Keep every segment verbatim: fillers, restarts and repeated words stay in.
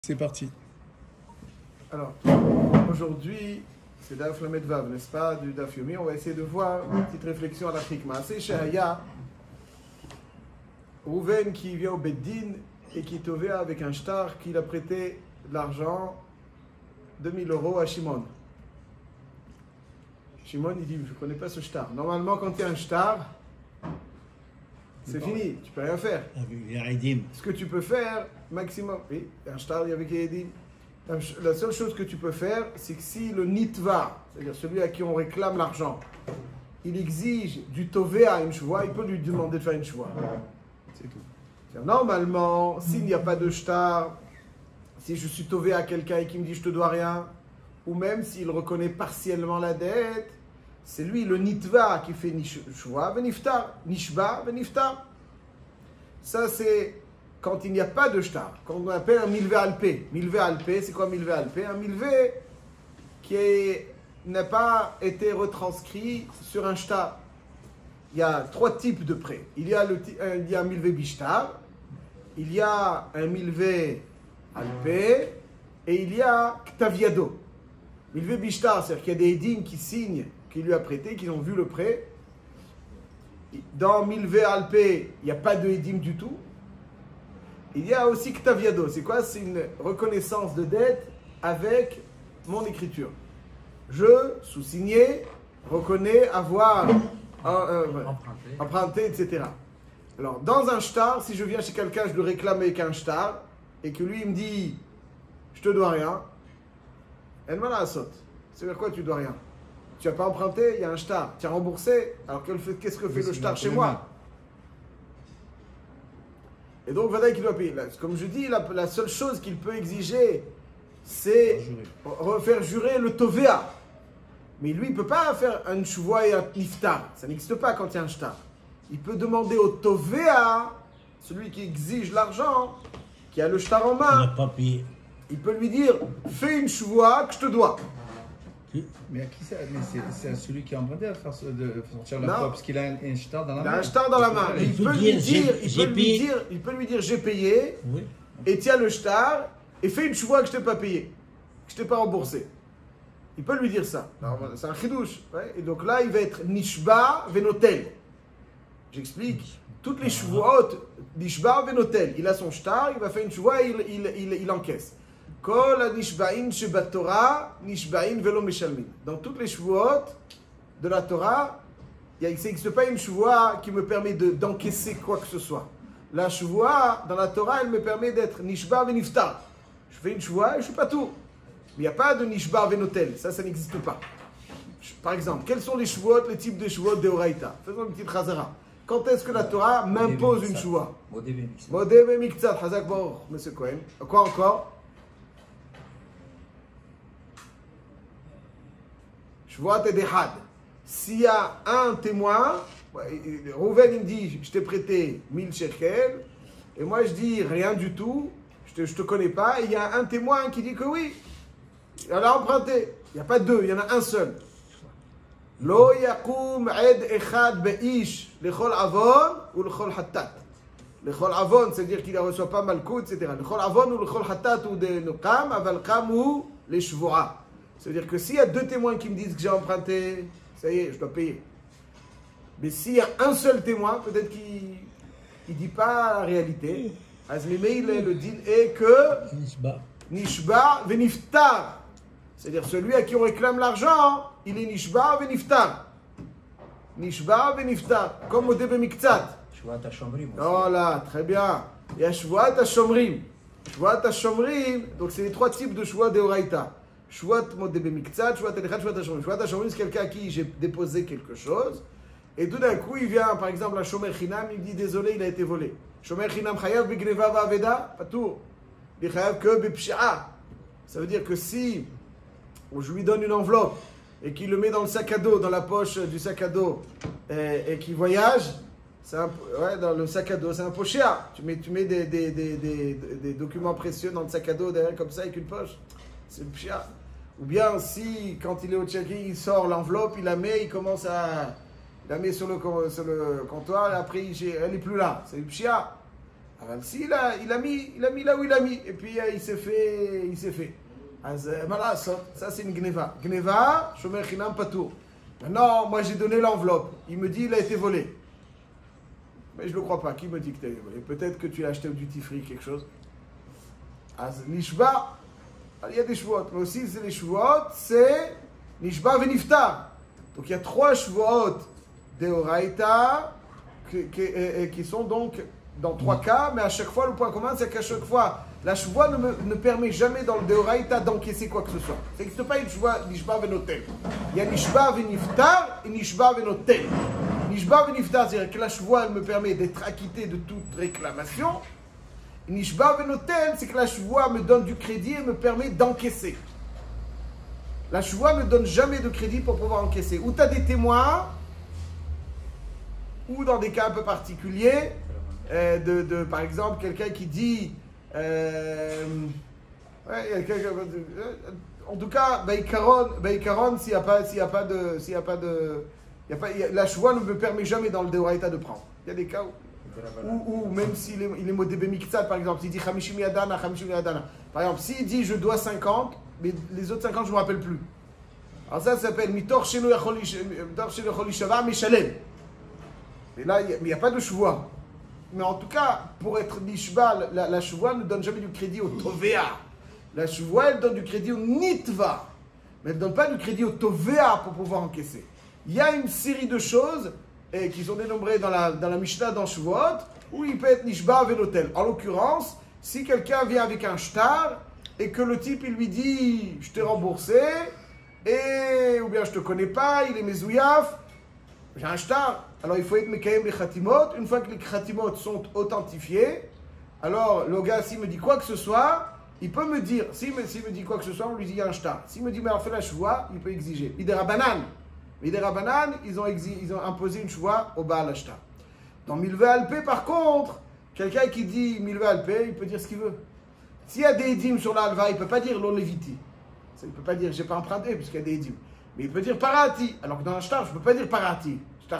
C'est parti. Alors, aujourd'hui, c'est Daf Lamed Vav, n'est-ce pas, du Daf Yomi. On va essayer de voir une petite réflexion à l'Afrique. C'est Shahaya, Rouven qui vient au Beddin et qui est tové avec un shtar qu'il a prêté de l'argent, deux mille euros à Shimon. Shimon, il dit, je ne connais pas ce shtar. Normalement, quand il y a un shtar, c'est fini, tu peux rien faire. Avec les Edim. Ce que tu peux faire, maximum, oui, un shtar avec les Edim. La seule chose que tu peux faire, c'est que si le nitva, c'est-à-dire celui à qui on réclame l'argent, il exige du tové à une chevoie, il peut lui demander de faire une chevoie. C'est tout. Normalement, s'il n'y a pas de shtar, si je suis tové à quelqu'un et qui me dit je te dois rien, ou même s'il reconnaît partiellement la dette, c'est lui, le nitva, qui fait nishva, veniftar, nishba, veniftar. Ça, c'est quand il n'y a pas de shtar, quand on appelle un milvé alpé. Milvé alpé, c'est quoi milvé alpé? Un milvé qui n'a pas été retranscrit sur un shtar. Il y a trois types de prêts. Il y a, le, il y a un milvé bishtar, il y a un milvé alpé, et il y a ktaviado. Milvé bishtar, c'est-à-dire qu'il y a des édimes qui signent qui lui a prêté, qui ont vu le prêt. Dans milvé alpé, il n'y a pas de édim du tout. Il y a aussi ktaviado. C'est quoi? C'est une reconnaissance de dette avec mon écriture. Je, sous-signé, reconnais avoir euh, euh, emprunté. emprunté, et cetera. Alors, dans un shtar, si je viens chez quelqu'un, je le réclame avec un shtar, et que lui, il me dit, je te dois rien, elle m'a la saute. C'est-à-dire quoi, tu dois rien? Tu n'as pas emprunté, il y a un shtar. Tu as remboursé, alors qu'est-ce que fait le shtar chez moi? Et donc, Vadaï qui doit payer. Comme je dis, la, la seule chose qu'il peut exiger, c'est refaire jurer le tovéa. Mais lui, il ne peut pas faire un chouva et un niftar. Ça n'existe pas quand il y a un shtar. Il peut demander au tovéa, celui qui exige l'argent, qui a le shtar en main, Il n'a pas payé. il peut lui dire, fais une chouva que je te dois. Mais à qui ça? Mais c'est à celui qui a emprunté à faire de sortir la Non. foi, parce qu'il a un, un shtar dans la Il main. a un shtar dans la main. Il, Il peut peut lui dire, dire, j'ai- il j'ai peut lui payé. dire, il peut lui dire, j'ai payé, Oui. et tiens le shtar, et fais une chouva que je t'ai pas payé, que je t'ai pas remboursé. Il peut lui dire ça. Alors, c'est un chidouche. Ouais. Et donc là, il va être nishba venotel. J'explique. Toutes les chouvaot, nishba venotel. Il a son shtar, il va faire une chouva et il, il, il, il encaisse. Kol nishbain shebat Torah, nishbain velo meshalmin. Dans toutes les chouvaot de la Torah, il n'existe pas une chouva qui me permet de, d'encaisser quoi que ce soit. La chouva, dans la Torah, elle me permet d'être nishba veniftar. Je fais une chouva et je suis pas tout. Mais il n'y a pas de nishba venotel. Ça, ça n'existe pas. Par exemple, quels sont les chouvotes, les types de chouvotes de Horaïta? Faisons une petite chazara. Quand est-ce que la Torah m'impose une chouva? Modé miktsat, hazak baruch, monsieur Cohen. Quoi encore? Chouvat et dehad. S'il y a un témoin, Rouven il me dit, je t'ai prêté mille shekels, et moi je dis rien du tout, je ne te, te connais pas, et il y a un témoin qui dit que oui, il a emprunté. Il n'y a pas deux, il y en a un seul. Lo yakum ed echad beish lechol avon ou lechol hattat. Lechol avon, c'est-à-dire qu'il ne reçoit pas malkout, et cetera. Lechol avon ou lechol hattat ou de nukam, aval kam ou les shvoa. C'est-à-dire que s'il y a deux témoins qui me disent que j'ai emprunté, ça y est, je dois payer. Mais s'il y a un seul témoin, peut-être qu'il ne dit pas la réalité. Azmimei, le din est que Nishba. Nishba veniftar. C'est-à-dire celui à qui on réclame l'argent, il est Nishba veniftar. Nishba veniftar. Comme au début Miktsat. Shvuat HaShomrim. Oh là, très bien. Il y a Shvuat HaShomrim. Shvuat HaShomrim, donc c'est les trois types de Shvuat de Horaïta. Shvuat Modebe Miktsat, Shvuat Echad, Shvuat HaShomrim. Shvuat HaShomrim, c'est quelqu'un à qui j'ai déposé quelque chose. Et tout d'un coup, il vient, par exemple, à Shomer Chinam, il dit désolé, il a été volé. Shomer Chinam Chayav Bigneva Vaveda, pas tout. Il Chayav que Bipsha'a. Ça veut dire que si je lui donne une enveloppe et qu'il le met dans le sac à dos, dans la poche du sac à dos, et, et qu'il voyage, c'est un, ouais, dans le sac à dos, c'est un pochéa. Tu mets, tu mets des, des, des, des, des documents précieux dans le sac à dos derrière comme ça avec une poche. C'est le pshia. Ou bien si, quand il est au check-in, il sort l'enveloppe, il la met, il commence à... Il la met sur le, sur le comptoir et après, il, elle n'est plus là. C'est le pshia. Alors, si, il a, il, a mis, il a mis là où il a mis, et puis euh, il s'est fait, il s'est fait. Alors, euh, ça, c'est une gneva. Gneva, shomer chinam patour. Maintenant, moi, j'ai donné l'enveloppe. Il me dit, il a été volé. Mais je ne le crois pas. Qui me dit que tu as été volé? Peut-être que tu l'as acheté au duty free, quelque chose. Az nishba, il y a des shvuot, mais aussi c'est les shvuot, c'est nishba veniftar. Donc il y a trois shvuot deoraita qui, qui, qui sont donc dans trois cas, mais à chaque fois le point commun c'est qu'à chaque fois la shvuot ne, me, ne permet jamais dans le deoraita d'encaisser quoi que ce soit. Ça n'existe pas une shvuot nishba venotel. Il y a nishba veniftar et nishba venotel. Nishba veniftar, c'est-à-dire que la shvuot elle me permet d'être acquitté de toute réclamation. Nishba venotel, c'est que la chevoie me donne du crédit et me permet d'encaisser. La chevoie ne donne jamais de crédit pour pouvoir encaisser. Ou tu as des témoins, ou dans des cas un peu particuliers, euh, de, de, par exemple, quelqu'un qui dit... Euh, ouais, en tout cas, Baïkaron, s'il n'y a pas, s'il y a pas de... S'il y a pas de il y a pas, il y a, la chevoie ne me permet jamais dans le Deoraita de prendre. Il y a des cas où... Ou, ou même s'il est, il est modébé miktsat, par exemple, s'il dit Hamishim Yadana, Hamishim Yadana. Par exemple, s'il dit je dois cinquante, mais les autres cinquante, je ne me rappelle plus. Alors ça, ça s'appelle Mitor Sheno Yacholi Shava Meshalem. Mais là, il n'y a, a pas de chevoie. Mais en tout cas, pour être Nishba, la, la chevoie ne donne jamais du crédit au Tovea. La chevoie, elle donne du crédit au Nitva. Mais elle ne donne pas du crédit au Tovea pour pouvoir encaisser. Il y a une série de choses. Et qui sont dénombrés dans la, dans la Mishnah dans Shavuot, où il peut être Nishba Venotel. En l'occurrence, si quelqu'un vient avec un shtar, et que le type il lui dit je t'ai remboursé, et, ou bien je te connais pas, il est mezouillaf, j'ai un shtar, alors il faut être Mekayem les Khatimot. Une fois que les Khatimot sont authentifiés, alors le gars, s'il me dit quoi que ce soit, il peut me dire, s'il me, s'il me dit quoi que ce soit, on lui dit il y a un shtar. S'il me dit mais alors fais la chevoie, il peut exiger. Idera banane. Mais les Rabbanan, ils ont, ils ont imposé une choix au Baal Ashta. Dans Milvé Alpé, par contre, quelqu'un qui dit Milvé Alpé, il peut dire ce qu'il veut. S'il y a des édimes sur l'Alva, il ne peut pas dire l'Oleviti. Il ne peut pas dire j'ai pas emprunté, puisqu'il y a des édimes. Mais il peut dire Parati. Alors que dans l'Ashtar, je ne peux pas dire Parati.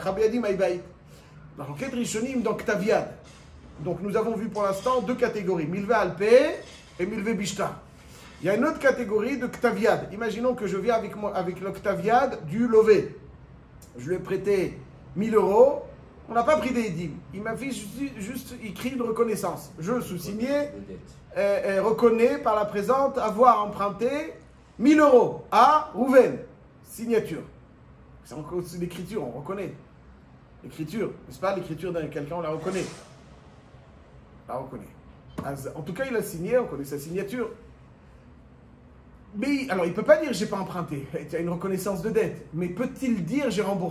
Dans l'enquête Rishonim, dans Ktaviad. Donc nous avons vu pour l'instant deux catégories, Milvé Alpé et Milvé Bishta. Il y a une autre catégorie de Ktaviad. Imaginons que je viens avec, moi, avec le Ktaviad du Lové. Je lui ai prêté mille euros. On n'a pas pris des édimes. Il m'a fait juste, juste écrit une reconnaissance. Je, sous-signé, euh, euh, reconnais par la présente avoir emprunté mille euros à Rouven. Signature. C'est l'écriture, on reconnaît. L'écriture, n'est-ce pas? L'écriture d'un quelqu'un, on la reconnaît. On la reconnaît. En tout cas, il a signé, on connaît sa signature. Mais, alors, il ne peut pas dire « j'ai pas emprunté », il y a une reconnaissance de dette. Mais peut-il dire « j'ai remboursé »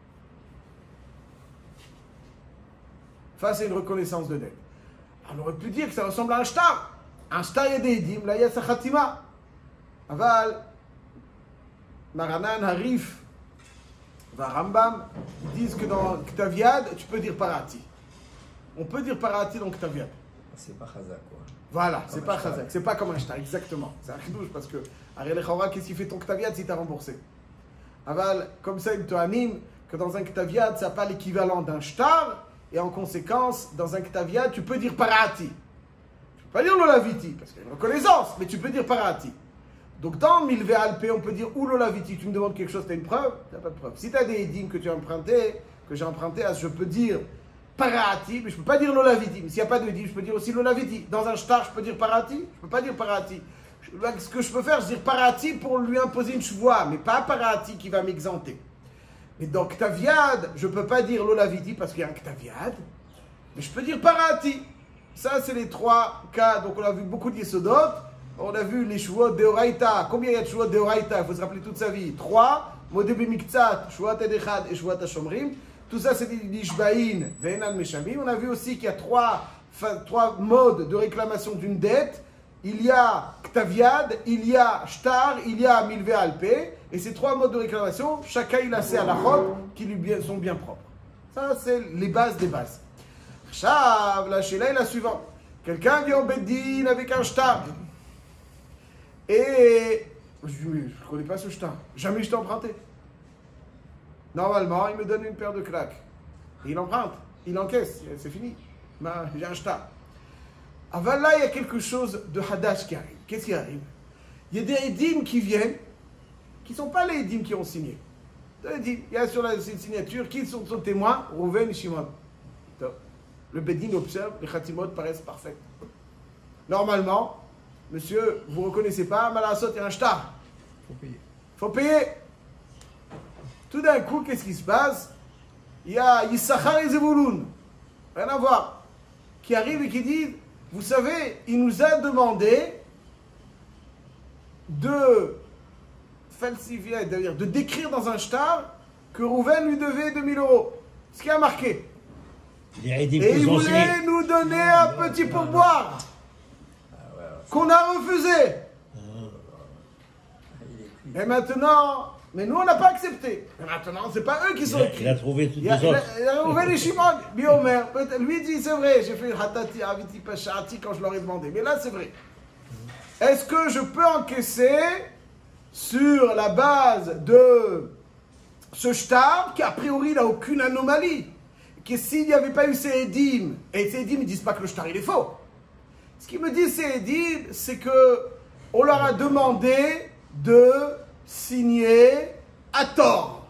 face à une reconnaissance de dette? Alors, on aurait pu dire que ça ressemble à un shtar. Un shtar, il y a des édimes, là, il y a sa khatima. Aval, Maranan, Harif, Rambam, ils disent que dans Ktaviad, tu peux dire parati. On peut dire parati dans Ktaviad. C'est pas chazak, quoi. Voilà, c'est pas chazak, c'est pas comme un shtar, exactement. C'est un chidouche parce que, Ariel Chawra, qu'est-ce qu'il fait ton Ktaviad si tu as remboursé? Aval, comme ça, il te anime que dans un Ktaviad, ça n'a pas l'équivalent d'un shtar, et en conséquence, dans un Ktaviad, tu peux dire parati. Tu peux pas dire lolaviti, parce qu'il y a une reconnaissance, mais tu peux dire parati. Donc dans Milvé Alpé, on peut dire ou lolaviti, tu me demandes quelque chose, tu as une preuve? Tu n'as pas de preuve. Si tu as des édimes que tu as emprunté, que j'ai emprunté, je peux dire parati, mais je ne peux pas dire lolaviti. Mais s'il n'y a pas de édim, je peux dire aussi lolaviti. Dans un shtar, je peux dire parati? Je ne peux pas dire parati. Ce que je peux faire, je dire parati pour lui imposer une chevoie, mais pas parati qui va m'exenter. Mais dans Ktaviad, je ne peux pas dire lolaviti parce qu'il y a un Ktaviad, mais je peux dire parati. Ça, c'est les trois cas. Donc on a vu beaucoup de yesodot. On a vu les chouot deoraita. Combien il y a de chouot deoraita? Il faut se rappeler toute sa vie. Trois. Modébé miktsat, chouot edechad et chouot hashomrim. Tout ça, c'est des nishbaïn, ve'enan meshamim. On a vu aussi qu'il y a trois, trois modes de réclamation d'une dette. Il y a Ktaviad, il y a Shtar, il y a Milvé Alpé. Et ces trois modes de réclamation, chacun il a ses halachot qui lui sont bien propres. Ça, c'est les bases des bases. Chav, la shéla est la suivante. Quelqu'un vient au Beddin avec un Shtar. Et je ne connais pas ce Shtar. Jamais je t'ai emprunté. Normalement, il me donne une paire de claques. Et il emprunte, il encaisse, c'est fini. j'ai un shtar. Avant là, il y a quelque chose de hadash qui arrive. Qu'est-ce qui arrive? Il y a des édimes qui viennent, qui ne sont pas les édimes qui ont signé. Il y a sur la signature, qui sont, sont témoins? Rouven et Shimon. Le Bedin observe, les khatimot paraissent parfaites. Normalement, monsieur, vous ne reconnaissez pas, Malasot, il y a un shtar. Il faut payer. Il faut payer. Tout d'un coup, qu'est-ce qui se passe? Il y a Yissachar et Zevouloun, rien à voir, qui arrivent et qui disent, vous savez, il nous a demandé de falsifier, c'est-à-dire de décrire dans un shtar que Rouven lui devait deux mille euros. Ce qui a marqué. Et il voulait nous donner un petit pourboire qu'on a refusé. Et maintenant, mais nous on n'a pas accepté. Et maintenant, c'est pas eux qui sont écrits. Il a trouvé toutes les autres. Il a trouvé les Shimon, Biomer. Lui dit c'est vrai, j'ai fait Hatati, Aviti, Pashati quand je leur ai demandé. Mais là c'est vrai. Est-ce que je peux encaisser sur la base de ce shtar qui a priori n'a aucune anomalie? Que s'il n'y avait pas eu ces édimes, et ces édimes ne disent pas que le shtar il est faux. Ce qu'ils me disent ces édimes, c'est que on leur a demandé de signer à tort.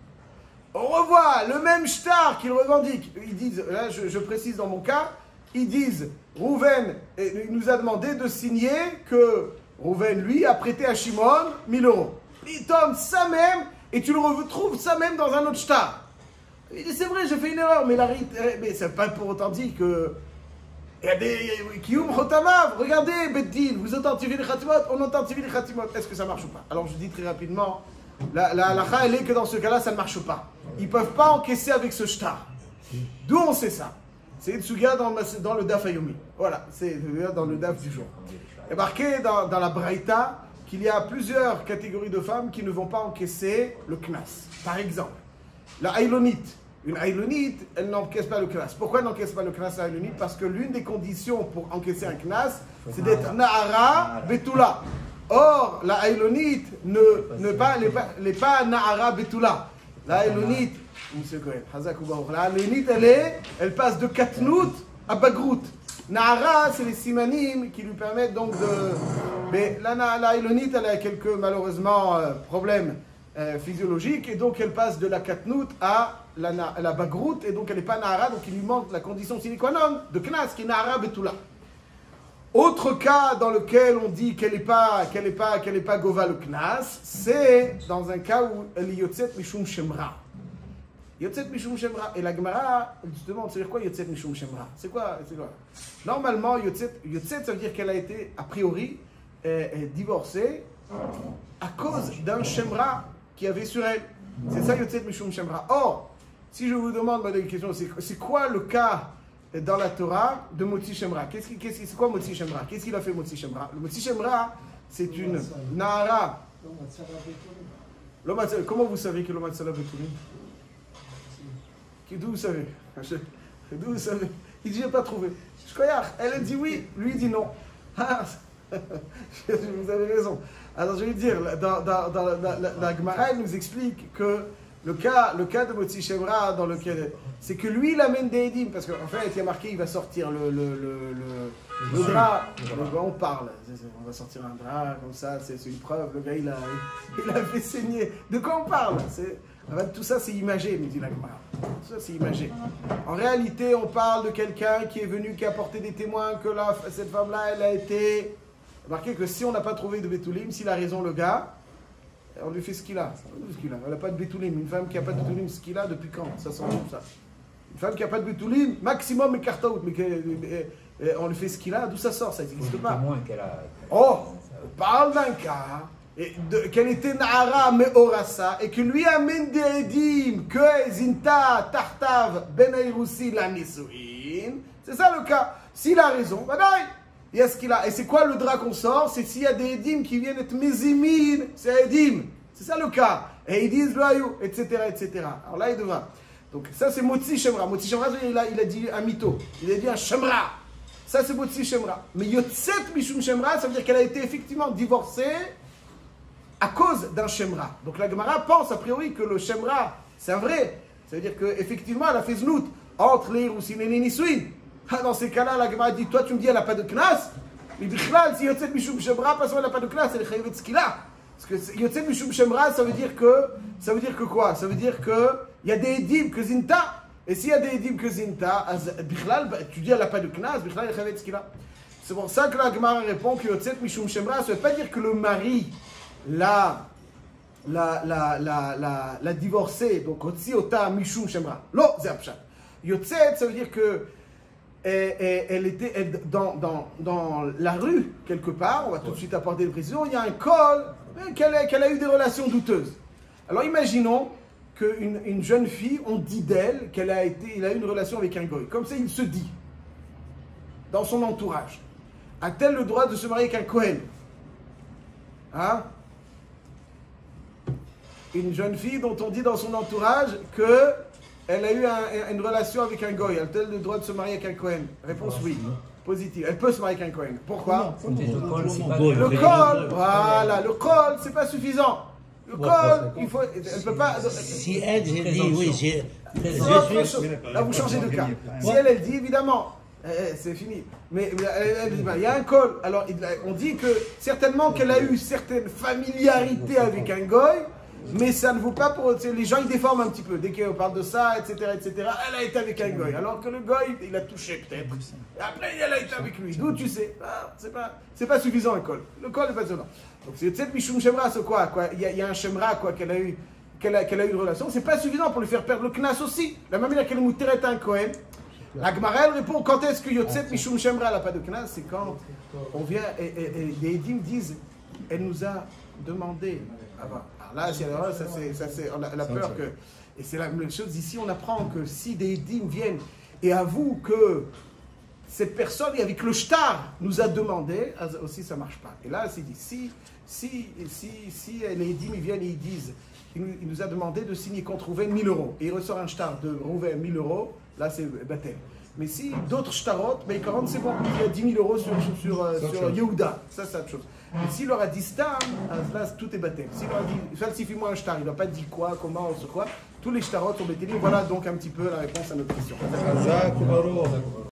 On revoit le même shtar qu'ils revendiquent. Ils disent, là je, je précise dans mon cas, ils disent, Rouven il nous a demandé de signer que Rouven, lui, a prêté à Shimon mille euros. Il tombe ça même, et tu le retrouves ça même dans un autre shtar. Il dit, c'est vrai, j'ai fait une erreur, mais, la, mais c'est pas pour autant dit que... Il y a des... Kiyum Chotamav, regardez, Beddin, vous authentifiez les Khatimot, on authentifie les Khatimot. Est-ce que ça marche ou pas? Alors je dis très rapidement, la halakha, elle est que dans ce cas-là, ça ne marche pas. Ils ne peuvent pas encaisser avec ce shtar. D'où on sait ça? C'est Tsuga dans, dans le Daf Ayomi. Voilà, c'est dans le Daf du jour. Il est marqué dans, dans la Braïta qu'il y a plusieurs catégories de femmes qui ne vont pas encaisser le Knas. Par exemple, la Haïlonite. Une Haïlonite, elle n'encaisse pas le Knas. Pourquoi elle n'encaisse pas le Knas, la Haïlonite? Parce que l'une des conditions pour encaisser un Knas, c'est d'être Nahara Betula. Or, la Haïlonite ne, ne pas, n'est pas, n'est pas Nahara Betula. La Haïlonite, Monsieur Cohen, la Haïlonite, elle est, elle passe de Katnout à Bagrout. Nahara, c'est les simanim qui lui permettent donc de... Mais la, la Haïlonite, elle a quelques, malheureusement, euh, problèmes euh, physiologiques, et donc elle passe de la Katnout à la, la Bagrout, et donc elle n'est pas Nahara, donc il lui manque la condition sine qua non de Knas, qui est Nahara Betula. Autre cas dans lequel on dit qu'elle n'est pas, qu'elle n'est pas, qu'elle n'est pas Gova le Knas, c'est dans un cas où elle est Yotzet Mishum Shemra. Yotzet Mishum Shemra. Et la Gemara, justement, ça veut dire quoi Yotzet Mishum Shemra? C'est quoi, c'est quoi? Normalement, Yotzet, Yotzet, ça veut dire qu'elle a été, a priori, euh, divorcée à cause d'un Shemra qui avait sur elle. C'est ça Yotzet Mishum Shemra. Or, si je vous demande une question, c'est quoi le cas dans la Torah de Motzi Shemra? Qu'est-ce qui, qu'est-ce qui, c'est quoi Motzi Shemra? Qu'est-ce qu'il a fait Motzi Shemra? Le Motzi Shemra, c'est une Nahara. Comment vous savez que le Matzala Betulim? D'où vous savez? D'où vous savez? Il dit, je n'ai pas trouvé. Elle a dit oui, lui il dit non. Vous avez raison. Alors je vais dire, dans, dans, dans la, la, la, la Gemara, elle nous explique que le cas, le cas de Motzi Shemra, dans lequel c'est que lui il amène des édim, parce qu'en fait il y a marqué il va sortir le, le, le, le, le drap, le drap, on parle, on va sortir un drap comme ça, c'est une preuve, le gars il a, il a fait saigner. De quoi on parle? Tout ça c'est imagé, me dit la Gemara. Tout ça c'est imagé. En réalité on parle de quelqu'un qui est venu, qui a apporté des témoins que la, cette femme-là elle a été... Marqué que si on n'a pas trouvé de Betoulim, s'il a raison le gars, on lui fait ce qu'il a. Elle n'a pas de Betoulim. Une femme qui n'a pas de Betoulim, ce qu'il a, depuis quand? Ça sent comme ça. Une femme qui n'a pas de Betoulim, maximum écarte out, mais on lui fait ce qu'il a, d'où ça sort? Ça n'existe pas. Oh, on parle d'un cas qu'elle était Nahara Meorasa et que lui amène des édim que Zinta Tartav Ben Ayroussi la Nisuin. C'est ça le cas. S'il a raison, badaï. Il y a ce qu'il a. Et c'est quoi le drap qu'on sort? C'est s'il y a des édim qui viennent être mézimines, c'est édim. C'est ça le cas. Et ils disent loyaux, et cetera, et cetera. Alors là, il devra. Donc ça, c'est Motzi Shemra. Motzi Shemra, il a, il a dit un mytho. Il a dit un Shemra. Ça, c'est Motzi Shemra. Mais Yotzet Mishum Shemra, ça veut dire qu'elle a été effectivement divorcée à cause d'un Shemra. Donc la Gemara pense a priori que le Shemra, c'est un vrai. Ça veut dire qu'effectivement, elle a fait znout entre les Hiroussin et les Nisuin. Ah, dans ces cas-là, la Gemara dit, toi tu me dis elle n'a pas de knas. Mais bichlal, si Yotzet Mishum Shemra, parce qu'elle n'a pas de knas, elle est chayavet skila. Parce que Yotzet Mishum Shemra, ça veut dire que, ça veut dire que quoi? Ça veut dire que il y a des edim que zinta. Et s'il y a des edim que zinta, bichlal, tu dis elle n'a pas de knas, bichlal, elle est chayavet skila. C'est pour ça que la Gemara répond que Yotzet Mishum Shemra, ça ne veut pas dire que le mari l'a, l'a, l'a, l'a, l'a, l'a divorcé, donc Otsi Ota Mishum Shemra. Lo, c'est Apshat. Yotzet, ça veut dire que elle, elle, elle était elle, dans, dans, dans la rue, quelque part, on va tout de suite apporter le précision, il y a un col, qu'elle a, qu'elle a eu des relations douteuses. Alors imaginons qu'une une jeune fille, on dit d'elle qu'elle a été, il a eu une relation avec un goy. Comme ça, il se dit, dans son entourage. A-t-elle le droit de se marier avec un Kohen? Hein? Une jeune fille dont on dit dans son entourage qu'elle a eu un, une relation avec un goy. A-t-elle le droit de se marier avec un Kohen? Réponse oui. Positive. Elle peut se marier avec un Kohen. Pourquoi? Le col, voilà, le col, c'est pas suffisant. Le col, il faut, elle peut pas. Si elle, j'ai dit, oui, j'ai. Là, vous changez de cas. Si elle, elle dit, évidemment. Eh, c'est fini. Mais elle, elle dit, il y a un col. Alors, on dit que certainement qu'elle a eu certaines familiarités avec un goy, mais ça ne vaut pas pour. Les gens, ils déforment un petit peu. Dès qu'on parle de ça, et cetera, et cetera, elle a été avec un goy. Alors que le goy, il a touché peut-être. Et après, elle a été avec lui. D'où tu sais? Ah, c'est pas, c'est pas suffisant, un col. Le col n'est pas suffisant. Donc, c'est cette Mishum Shemra, c'est quoi, quoi il, y a, il y a un Shemra, quoi, qu'elle a eu, qu'elle a, qu'elle a eu une relation. C'est pas suffisant pour lui faire perdre le knas aussi. La même manière qu'elle est un Kohen. La Gemara répond, quand est-ce que Yotzet Mishum Shemra n'a pas de knas? C'est quand on vient et, et, et les Edim disent, elle nous a demandé. Alors là, si elle, ça c'est, ça c'est, on a, elle a peur que. Et c'est la même chose ici, on apprend que si des Edim viennent et avouent que cette personne avec le shtar nous a demandé, aussi ça ne marche pas. Et là, c'est dit, si, si, si, si les Edim ils viennent et ils disent, il nous a demandé de signer contre Rouven mille euros, et il ressort un shtar de Rouven mille euros, là c'est baptême. Mais si d'autres shtarot, mais quarante c'est bon, il y a dix mille euros sur, sur, sur, sur Yehuda, ça c'est autre chose. Mais s'il leur a dit stam, là tout est baptême. S'il leur a dit falsifie-moi un shtar, il n'a pas dit quoi, comment, sur quoi, tous les shtarot sont bêtés. Voilà donc un petit peu la réponse à notre question.